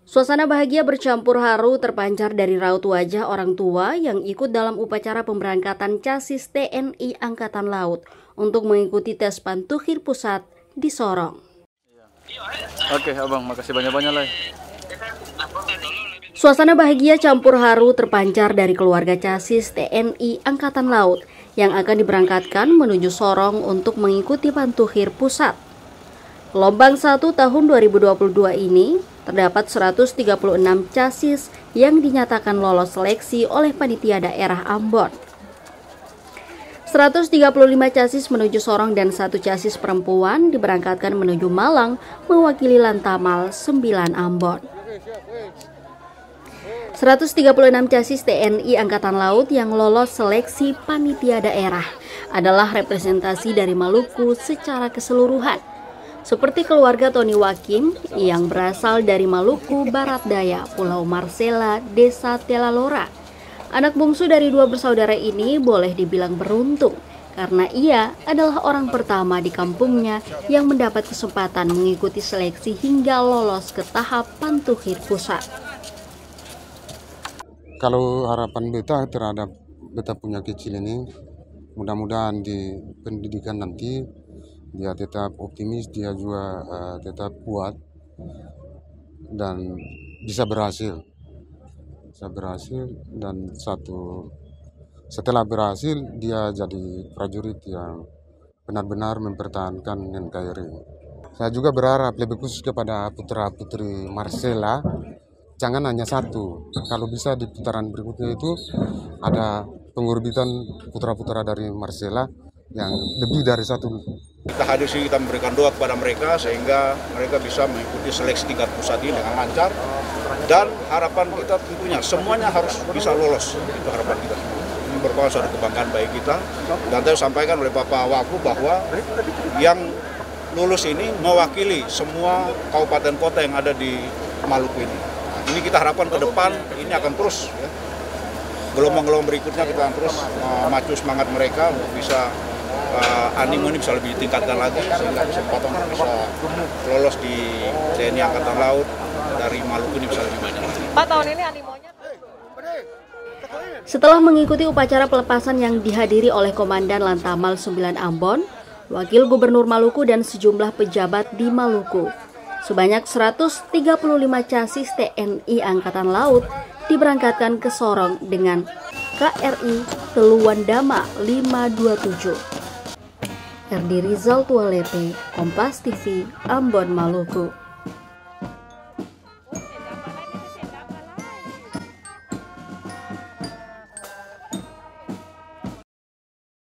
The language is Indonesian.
Suasana bahagia bercampur haru terpancar dari raut wajah orang tua yang ikut dalam upacara pemberangkatan Casis TNI Angkatan Laut untuk mengikuti tes Pantukhir Pusat di Sorong. Oke, Abang, makasih banyak-banyak lah. Suasana bahagia campur haru terpancar dari keluarga Casis TNI Angkatan Laut yang akan diberangkatkan menuju Sorong untuk mengikuti Pantukhir Pusat. Gelombang 1 tahun 2022 ini terdapat 136 casis yang dinyatakan lolos seleksi oleh Panitia Daerah Ambon. 135 casis menuju Sorong dan 1 casis perempuan diberangkatkan menuju Malang mewakili Lantamal 9 Ambon. 136 casis TNI Angkatan Laut yang lolos seleksi Panitia Daerah adalah representasi dari Maluku secara keseluruhan. Seperti keluarga Tony Wakim yang berasal dari Maluku Barat Daya, Pulau Marcela, Desa Telalora. Anak bungsu dari 2 bersaudara ini boleh dibilang beruntung karena ia adalah orang pertama di kampungnya yang mendapat kesempatan mengikuti seleksi hingga lolos ke tahap Pantukhir Pusat. Kalau harapan beta terhadap beta punya kecil ini, mudah-mudahan di pendidikan nanti dia tetap optimis, dia juga tetap kuat dan bisa berhasil dan setelah berhasil dia jadi prajurit yang benar-benar mempertahankan NKRI. Saya juga berharap lebih khusus kepada putra-putri Marcela, jangan hanya 1. Kalau bisa di putaran berikutnya itu ada pengorbitan putra-putra dari Marcela yang lebih dari 1. Kita hadir sini, kita memberikan doa kepada mereka sehingga mereka bisa mengikuti seleksi tingkat pusat ini dengan lancar, dan harapan kita tentunya semuanya harus bisa lolos. Itu harapan kita semua. Ini merupakan suatu kebanggaan bagi kita, dan tadi sampaikan oleh Bapak Waku bahwa yang lulus ini mewakili semua kabupaten kota yang ada di Maluku ini. Nah, ini kita harapkan ke depan ini akan terus ya. Gelombang-gelombang berikutnya kita akan terus memacu semangat mereka untuk bisa animo ini bisa lebih ditingkatkan lagi sehingga kesempatan bisa lolos di TNI Angkatan Laut dari Maluku ini bisa lebih banyak. Pak, tahun ini animonya? Setelah mengikuti upacara pelepasan yang dihadiri oleh Komandan Lantamal 9 Ambon, Wakil Gubernur Maluku dan sejumlah pejabat di Maluku, sebanyak 135 casis TNI Angkatan Laut diberangkatkan ke Sorong dengan KRI Teluan Dama 527. Erdi Rizal Tualete, Kompas TV, Ambon, Maluku.